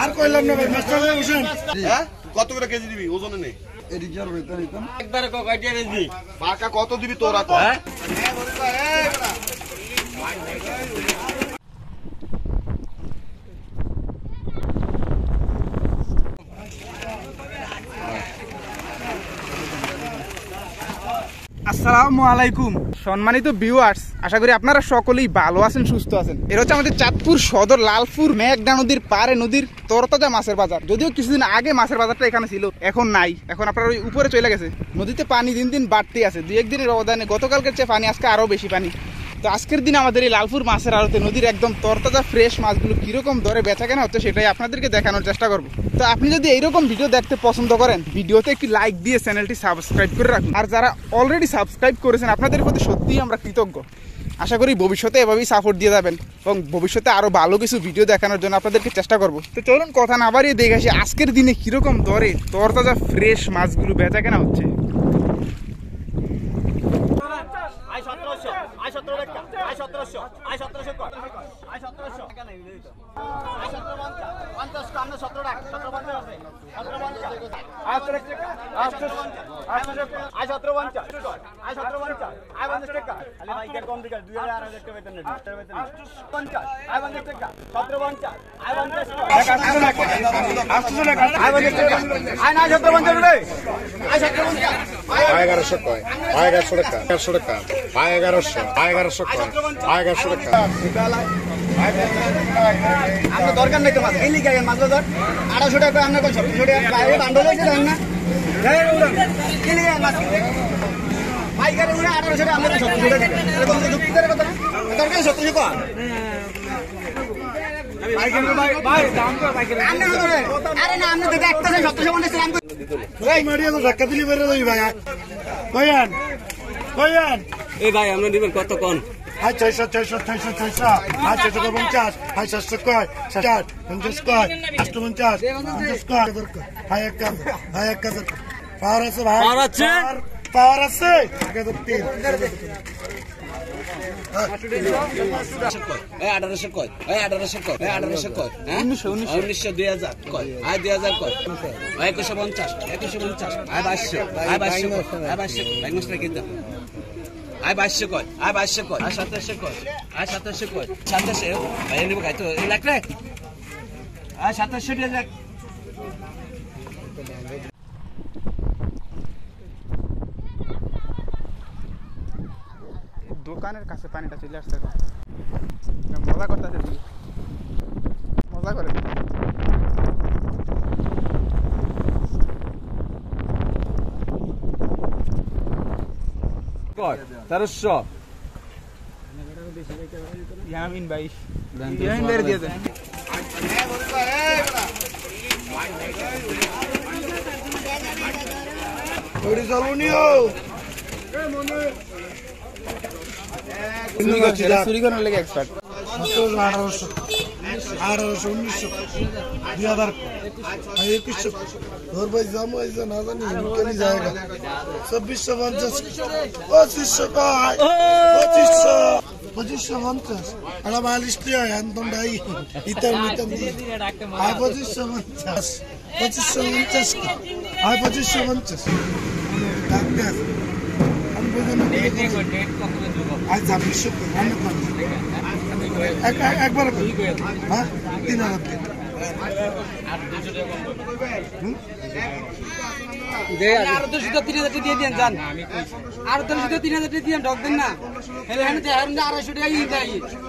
আর কইলাম না ভাই মাস্টার হোসেন হ্যাঁ কত করে কেজি দিবি ওজনে নেই এদিকের ভিতরে নিতাম একবারে কয়টা কেজি বাকা কত দিবি তোরা কত হ্যাঁ আসসালামু আলাইকুম সম্মানিত ভিউয়ার্স, আশা করি আপনারা সকলেই ভালো আছেন, সুস্থ আছেন। এটা হচ্ছে আমাদের চাঁদপুর সদর লালপুর মেঘনা নদীর পারে নদীর তরতাজা মাছের বাজার। যদিও কিছুদিন আগে মাছের বাজারটা এখানে ছিল, এখন নাই, এখন আপনার ওই উপরে চলে গেছে। নদীতে পানি দিন দিন বাড়তে আছে, দুই একদিনের ব্যবধানে গতকালকের চেয়ে পানি আজকে আরো বেশি পানি। তো আজকের দিন আমাদের এই লালপুর মাছের আড়তে নদীর একদম তরতাজা ফ্রেশ মাছগুলো কিরকম দরে বেচা কেনা হচ্ছে সেটাই আপনাদেরকে দেখানোর চেষ্টা করবো। তো আপনি যদি এইরকম ভিডিও দেখতে পছন্দ করেন, ভিডিওতে একটি লাইক দিয়ে চ্যানেলটি সাবস্ক্রাইব করে রাখুন। আর যারা অলরেডি সাবস্ক্রাইব করেছেন আপনাদের প্রতি সত্যিই আমরা কৃতজ্ঞ। আশা করি ভবিষ্যতে এভাবেই সাপোর্ট দিয়ে যাবেন এবং ভবিষ্যতে আরো ভালো কিছু ভিডিও দেখানোর জন্য আপনাদেরকে চেষ্টা করবো। তো চলুন কথা না বাড়িয়ে দেখে আসি আজকের দিনে কিরকম দরে তরতাজা ফ্রেশ মাছগুলো বেচা কেনা হচ্ছে। দরকার নেই তো মাছ এই লিখে মাছ 800 টাকা আপনার 700 টাকা বাইরে বান্ডল হয়েছে দেন না পাইকারি 1800 টাকা আমরা 700 টাকা এরকম যুক্তির কথা দরকার 700 টাকা আরে না আমরা দেখতে একটা 750 টাকা ভাই মারিয়া তো ধাক্কা দিলি বেরে যাবি ভাই কয়ান কয়ান এই ভাই আমরা দিবেন কত কোন হাই 600 হাই 650 হাই 700 কয় 60 50 কয় 850 50 কয় হাই 1000 হাই 1000 পাওয়ার আছে ভাই পাওয়ার আছে আগে তো 3 1800 কয় 1800 কয় 1800 কয় 1900 2000 কয় আয় 2000 কয় 2150 আয় 2200 আয় 2200 ভাই মাস্টার কে দাও আয় 2200 কয় আয় 2200 কয় আয় 2700 কয় আয় 2700 কয় 2700 ভাই নিব গাই তো এই লাখ রে আয় 2700 দিয়ে লাখ দোকানের কাছে পানিটা চলে আসছে, মজা করতেছে, মজা করে। ইয়ামিন ভাই ইয়ামিন বের দিয়ে দেন ওরে চলুনিও চুরি করার লেগে এক্সপার্ট 1800 1900 2000 2100 और भाई जामो ऐसा ना जानी निकल जाएगा 2650 2500 का 2550 अला 42 लिया है तुम भाई इतम दी आ 2550 आ 2550 डॉक्टर हम बोलने आज 2600 একবার হ্যাঁ 3000 আর তো শুধু 3000 দিয়ে দেন জান আর তো শুধু 3000 দিয়ে ঢক দেন না হেলে হেলে 250 টাকা ই দেই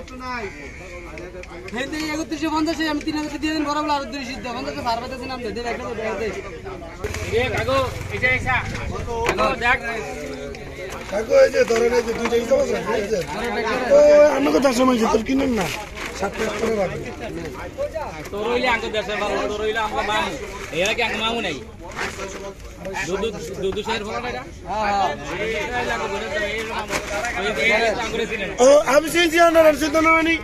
হেলে 3150 আমি 3000 দিয়ে দেন বরাবর আর 250 ভার পাতেছেন আমি দেন একটা দেই এ কাগো এটা এসা কাগো দেখ কাগো এই যে ধরে এই যে দুইটা হিসাব আছে ও আমি কথা সময় তোর কিনেন না 7 করে রাখ তোর হইলে আঙ্গ দেশে ভালো তোর হইলে আমরা মামু এরা কি আঙ্গ মামু নাই দুদু শেয়ার ভালো টাকা হ্যাঁ এই লাগো ধরে এই মামু এই আঙ্গুরে দিলেন ও আমি সিনজি আনার সিদ্ধ না মানি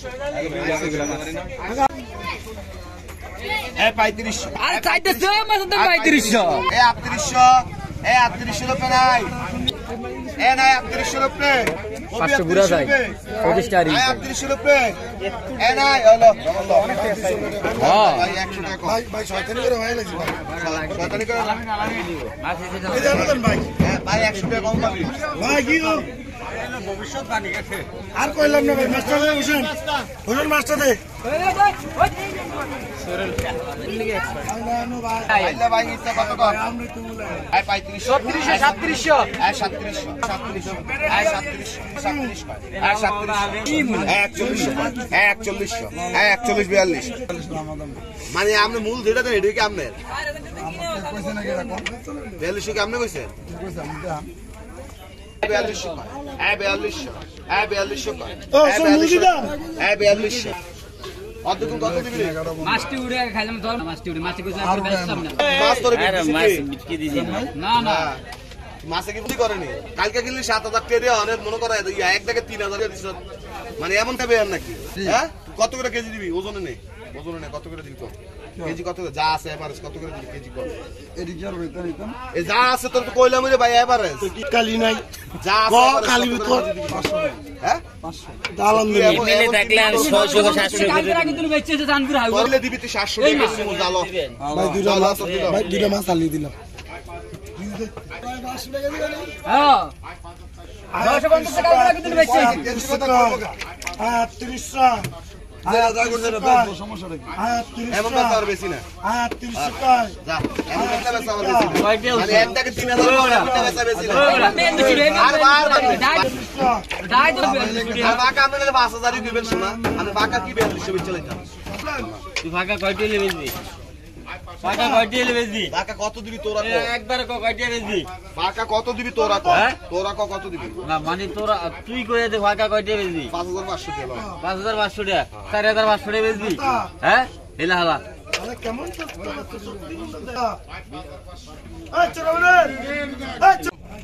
এ 3500 আর চাইতে সব মাছ দাম 3500 এ 3800 এ 3800 রুপে নাই এ নাই 3800 রুপে 500 পুরা যায় 25 টাকা 38 রুপে এ নাই হলো হ্যাঁ ভাই 100 টাকা ভাই ভাই শয়তানি করে ভাই লাগি ভাই শয়তানি করে এই জানেন ভাই ভাই 100 টাকা কম পাবি ভাই কি গো ভবিষ্যৎ বানি গেছে আর কইলাম না ভাই মাস্টার দে হোসেন হোসেন মাস্টার দে সরল আইলানো ভাই আইলা ভাই ইচ্ছা কত কর আমরা তো বলে আই 35 37 আই 37 আই 37 আই 41 42 মানে আপনি মূল যেটা দেন এটা কি আপনার কইছে না কেরা কম 42 কি আপনি কইছেন কইছেন দাম 42 আই 42 আই 42 ও সব মূল দাম আই 42 অদ্দুন কত দিবি মাছটি উড়ে খাইলাম তো মাছটি উড়ে মাছটি কইছে আর বেচতাম না মাছ তোরে মাছ বিক্রি দিছি না না মাছে কি বুঝি করেনি কালকে কিনলি 7000 টাকা অনেক মনে করে এক টাকা 3000 টাকা দিছ মানে এমন টাবে আর নাকি হ্যাঁ কত করে কেজি দিবি ওজনে নেই কত করে দিবি তো কেজি কত যা আছে এভারেজ কত করে দিবি কেজি কত এই রিজার্ভ হইতা নিতাম এই যা আছে তোর তো কইলাম রে ভাই এভারেজ কি কালি নাই যা আছে কালি ভিতর 500 হ্যাঁ 500 দালাম দিবি মিলে থাকলে 600 700 করে কালকে কিন্তু বেচেছে জানপুর হাই বললে দিবি তুই 700 টাকা বেশি মু জালো ভাই দুইটা মাছ আলি দিলাম হ্যাঁ 950 টাকা কালকে কিন্তু বেচেছে 38 সমস্যা নাকি এমন কথা আর বেশি না 38 টাকা যা এমন কথা বেশি আমার বেশি মানে এক টাকা 3000 টাকা বেশি বেশি আর বার দাই তো আর বাকা আমরা 5000 দিবেন শোনা আমি বাকা কি 4200 বেচে লইতাম তুই বাকা কয়টি বেচবি বাকা কয়টি বেচবি বাকা কত দিবি তোরা কো একবার কয়টি বেচবি বাকা কত দিবি তোরা কো তোরা কো কত দিবি না মানে তোরা তুই কইয়া দে বাকা কয়টি বেচবি 5500 টাকা 5500 টাকা 4500 টাকা বেচবি হ্যাঁ হেলা হালা আরে কেমন তো এই চলো রে এই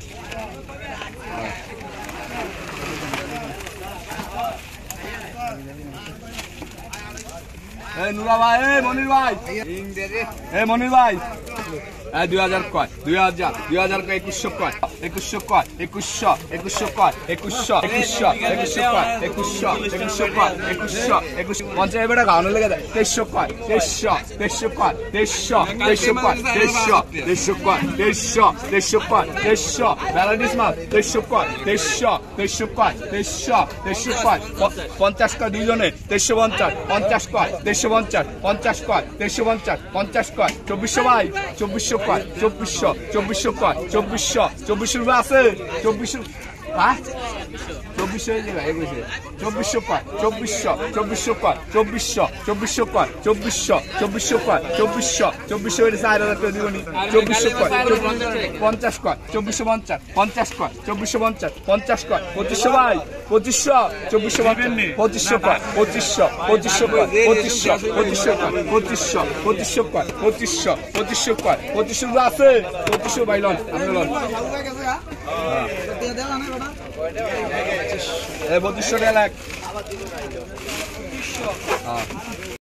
নুরা ভাই মনির ভাই মনির ভাই 2000 কয় 2000 কয় 2100 কয় 2100 কয় 2100 কয় 2100 কয় 2100 কয় 2100 50 এবারে গাউন লেগে যায় 2300 কয় 2300 কয় 2300 কয় 2300 কয় 2300 কয় ভ্যারাইটিস মাল 2300 কয় 2300 কয় 2300 কয় 50 কয় দুইজনে 2350 কয় 2350 কয় 2350 কয় 2400 ভাই 2400 কয় 2400 কয় 2400 রুপে আছে 2400 হ্যাঁ 2400 এই জায়গায় কইছে 2400 কয় 2400 কয় 2400 কয় 2400 কয় 2400 এর 4000 টাকা দিবনি 2400 কয় 50 কয় 2450 কয় 2450 কয় 2500 ভাই 2500 2450 কয় 2500 কয় 2500 কয় 2500 আছে 2500 ভাই লন আপনি লন 2500 টাকা লাখ